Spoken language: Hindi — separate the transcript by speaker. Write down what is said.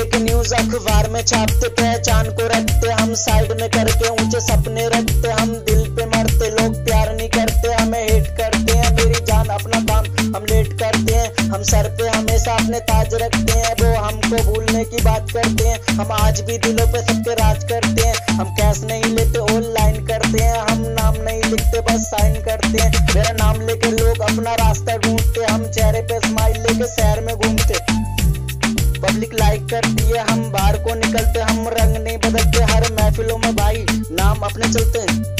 Speaker 1: फेक न्यूज अखबार में छापते, पहचान को रखते हम साइड में करके, ऊंचे सपने रखते हम दिल पे मरते, लोग प्यार नहीं करते हमें हेट करते हैं, मेरी जान अपना काम हम लेट करते हैं, हम सर पे हमेशा अपने ताज रखते हैं, वो हमको भूलने की बात करते हैं, हम आज भी दिलों पे सबके राज करते हैं, हम कैश नहीं लेते ऑनलाइन करते हैं, हम नाम नहीं लिखते बस साइन करते हैं, मेरा नाम लेके लोग अपना रास्ता ढूंढते, हम चेहरे पे स्माइल लेके शहर में घूमते, पब्लिक लाइक करती है, हम बाहर को निकलते, हम रंग नहीं बदलते, हर महफिलों में भाई नाम अपने चलते हैं।